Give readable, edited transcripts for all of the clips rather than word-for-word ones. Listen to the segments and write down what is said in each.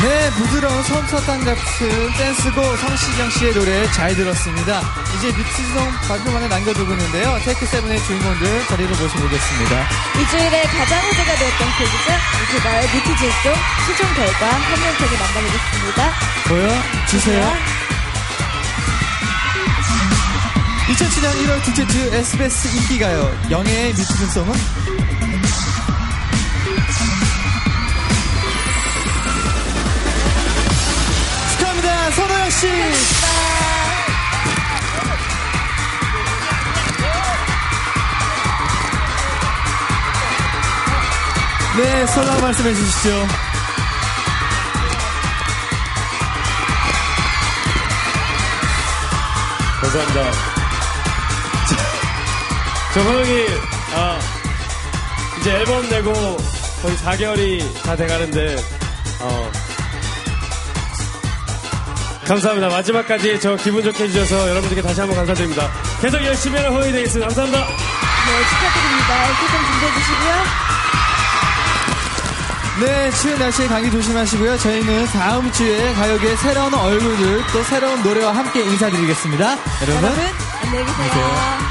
네, 부드러운 솜사탕 같은 댄스곡 성시경 씨의 노래 잘 들었습니다. 이제 뮤트송 발표만에 남겨두고 있는데요. 테이크7의 주인공들 자리로 모셔보겠습니다. 일주일에 가장 화제가 되었던 곡이죠. 유튜버의 뮤트질송 최종 결과 한 명까지 만나보겠습니다. 보여주세요. 2007년 1월 둘째 주 SBS 인기가요. 영예의 뮤트송은 축하합니다. 손호영씨. 네, 소감 말씀해 주시죠. 감사합니다. 저 호영이 이제 앨범 내고 거의 4개월이 다 돼가는데 감사합니다. 마지막까지 저 기분 좋게 해주셔서 여러분들께 다시 한번 감사드립니다. 계속 열심히 하는 호영이 되겠습니다. 감사합니다. 네, 축하드립니다. 표정 준비해 주시고요. 네, 추운 날씨에 감기 조심하시고요. 저희는 다음 주에 가요계의 새로운 얼굴들 또 새로운 노래와 함께 인사드리겠습니다. 여러분 안녕히 계세요.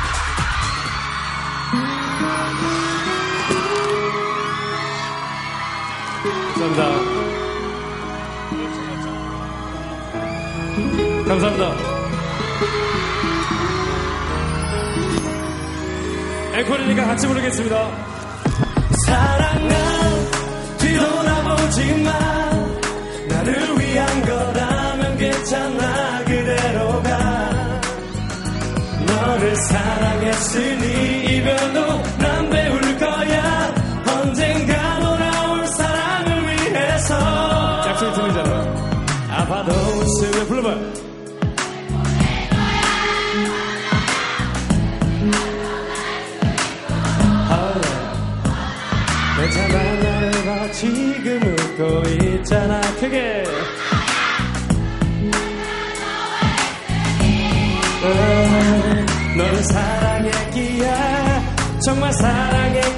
감사합니다. 감사합니다. 앵콜이니까 같이 부르겠습니다. 사랑아 뒤돌아보지 마. 나를 위한 거라면 괜찮아. 그대로 가. 너를 사랑했으니 이별도 난 배울 거야. 언젠가 돌아올 사랑을 위해서. 약속이 틀리잖아. 아파도 웃으며 불러봐. 괜찮아 나를 봐. 지금 웃고 있잖아. 크게 너를 사랑했기에 정말 사랑했기에